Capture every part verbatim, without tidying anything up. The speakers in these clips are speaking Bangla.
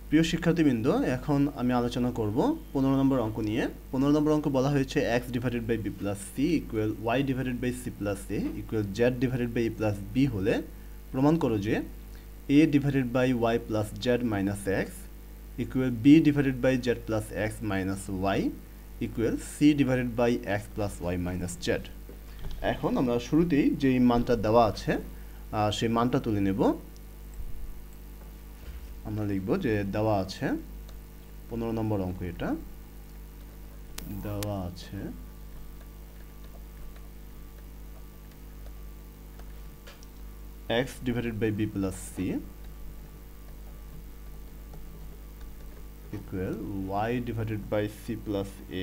প্রিয় শিক্ষার্থীবৃন্দ, এখন আমি আলোচনা করব পনেরো নম্বর অঙ্ক নিয়ে। পনেরো নম্বর অঙ্ক বলা হয়েছে x divided by b plus c equal y divided by c plus a equal z divided by a plus b হলে প্রমাণ করো যে a divided by y plus z minus x equal b divided by z plus x minus y equal c divided by x plus y minus z. এখন আমরা শুরুতেই যেই মানটা দেওয়া আছে সেই মানটা তুলে নেব। আমরা লিখব যে দেওয়া আছে পনেরো নম্বর অঙ্ক, এটা দেওয়া আছে x divided by b plus c equal y divided by c plus a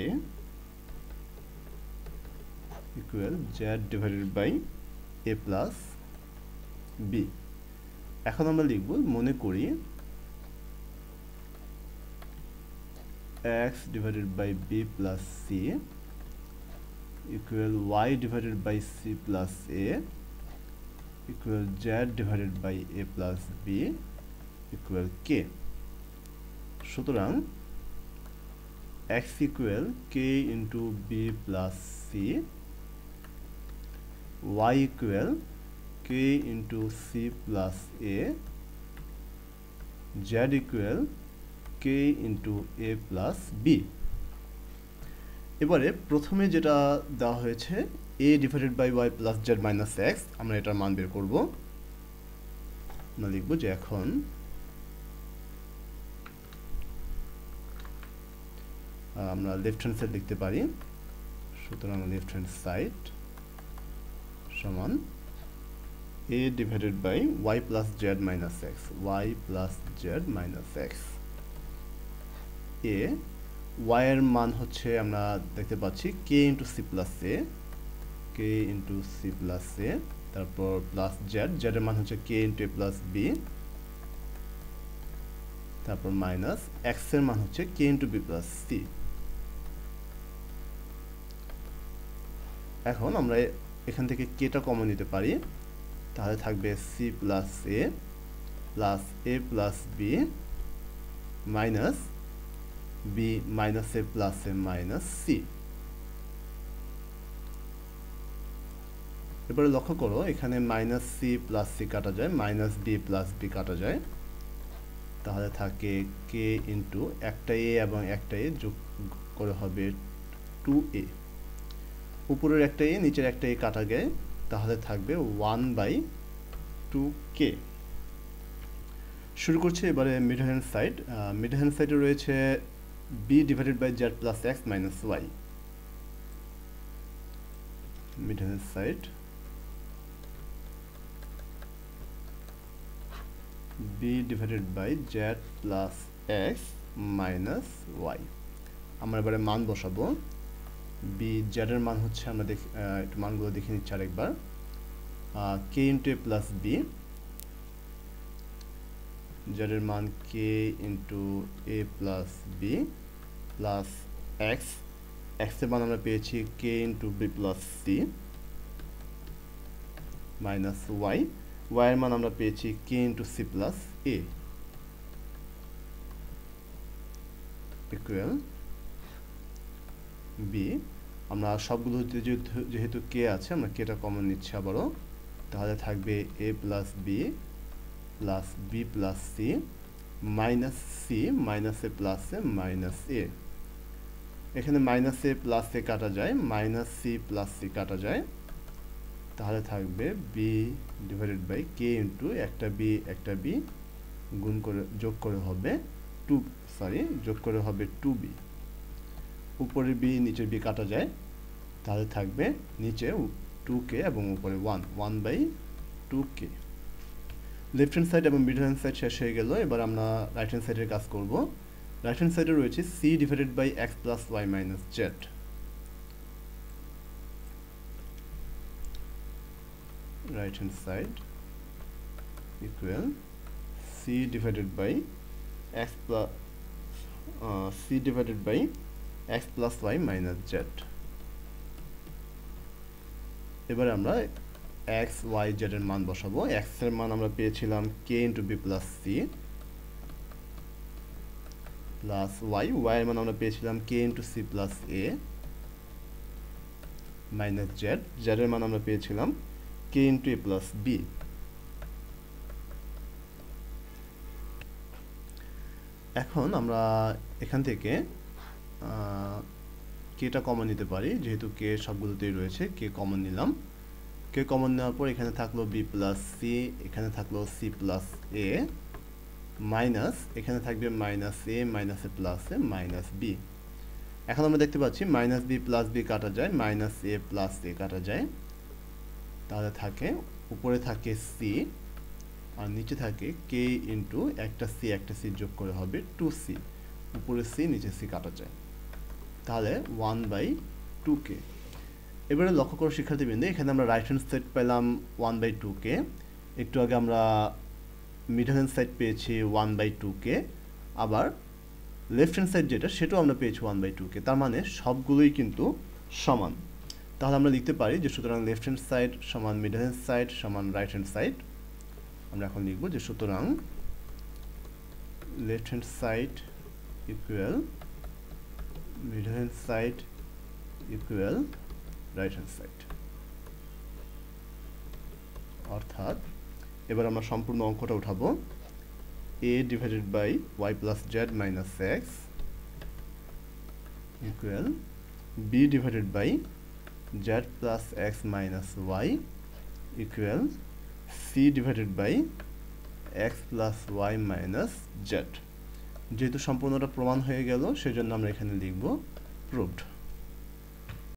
equal z divided by a plus b। এখন আমরা লিখব, মনে করি x divided by b plus c equal y divided by c plus a equal z divided by a plus b equal k। সুতরাং x equal k into b plus c, y equal k into c plus a, z equal k into a plus b। এবারে প্রথমে যেটা দেওয়া হয়েছে a divided by y plus z minus x, আমরা এটার মান বের করব। আমরা লিখব যে এখন আমরা লেফট হ্যান্ড সাইড লিখতে পারি। সুতরাং লেফট হ্যান্ড সাইড সমান a divided by y plus z minus x, y plus z minus x। a y এর মান হচ্ছে আমরা দেখতে পাচ্ছি k into c plus a, k into c plus a, তারপর প্লাস z, z এর মান হচ্ছে k into a plus b, তারপর মাইনাস x এর মান হচ্ছে k into b plus c. এখন আমরা এখান থেকে k টা কমন নিতে পারি, তাহলে থাকবে c plus a plus a plus b minus b minus a plus a minus c. এবারে লক্ষ্য করো, এখানে মাইনাস সি প্লাস সি কাটা যায়, মাইনাস বি প্লাস বি কাটা যায়, তাহলে থাকে কে ইন্টু একটা এ এবং একটা এ যোগ করে হবে টু এ। উপরের একটা এ নিচের একটা এ কাটা যায়, তাহলে থাকবে ওয়ান বাই টু কে। শুরু করছে এবারে middle hand side. Middle hand সাইডে রয়েছে b divided by z plus x minus y, middle hand side b divided by z plus x minus y। আমরা এবারে মান বসাবো। b z এর মান হচ্ছে, আমরা দেখ একটু মানগুলো দেখে নিচ্ছি আরেকবার। k into a plus b, z এর মান k into a plus b plus x, x এর মান আমরা পেয়েছি k into b plus c minus y, y এর মান আমরা পেয়েছি k into c plus a equal b। আমরা সবগুলো যেহেতু k আছে, আমরা k টা কমন নিচ্ছি আবারও, তাহলে থাকবে a plus b plus b plus c minus c minus a plus a minus a. এখানে মাইনাস এ প্লাস এ কাটা যায়, মাইনাস সি প্লাস সি কাটা যায়, তাহলে থাকবে b divided by k into একটা বি একটা বি গুণ করে যোগ করে হবে টু সরি যোগ করে হবে টু বি। উপরে বি নিচের বি কাটা যায়, তাহলে থাকবে নিচে টু কে এবং উপরে one, one by two k. Left hand side এবং মিডল হ্যান্ড সাইড শেষ হয়ে গেল। এবার আমরা রাইট হ্যান্ড সাইডের কাজ করব। রাইট হ্যান্ড সাইডে রয়েছে c divided by x plus y minus z। Right hand side equal c divided by x plus c divided by x plus y minus z। এবার আমরা x y z এর মান বসাবো। x এর মান আমরা পেয়েছিলাম k into b plus c plus y, y এর মান আমরা পেয়েছিলাম k into c plus a minus z, z এর মান আমরা পেয়েছিলাম k into a plus b. এখন আমরা এখান থেকে কেটা কমন নিতে পারি, যেহেতু কে সবগুলোতেই রয়েছে, কে কমন নিলাম। কে কমন নেওয়ার পর এখানে থাকলো বি প্লাস সি, এখানে থাকলো সি প্লাস এ মাইনাস, এখানে থাকবে minus a minus a plus a minus b. এখন আমরা দেখতে পাচ্ছি মাইনাস বি প্লাস বি কাটা যায়, মাইনাস এ প্লাস এ কাটা যায়, তাহলে থাকে উপরে থাকে সি আর নিচে থাকে কে ইন্টু একটা সি একটা সি যোগ করে হবে টু সি, উপরে সি নিচে সি কাটা যায়, তাহলে ওয়ান বাই টু কে। এবারে লক্ষ্য করো শিক্ষার্থীবৃন্দ, এখানে আমরা রাইট হ্যান্ড সাইড পেলাম ওয়ান বাই টু কে, একটু আগে আমরা মিডল হ্যান্ড সাইড পেয়েছি ওয়ান বাই টু কে, আবার লেফট হ্যান্ড সাইড যেটা সেটাও আমরা পেয়েছি ওয়ান বাই টু কে, তার মানে সবগুলোই কিন্তু সমান। তাহলে আমরা লিখতে পারি যে সুতরাং লেফট হ্যান্ড সাইড সমান মিডল হ্যান্ড সাইড সমান রাইট হ্যান্ড সাইড। আমরা এখন লিখব যে সুতরাং left hand side equal middle hand side equal right hand side. অর্থাৎ এবার আমরা সম্পূর্ণ অঙ্কটা উঠাবো, a divided by y plus z minus x equal b divided by z plus x minus y equal c divided by x plus y minus z. যেহেতু সম্পূর্ণটা প্রমাণ হয়ে গেল, সেজন্য আমরা এখানে লিখব প্রুভড।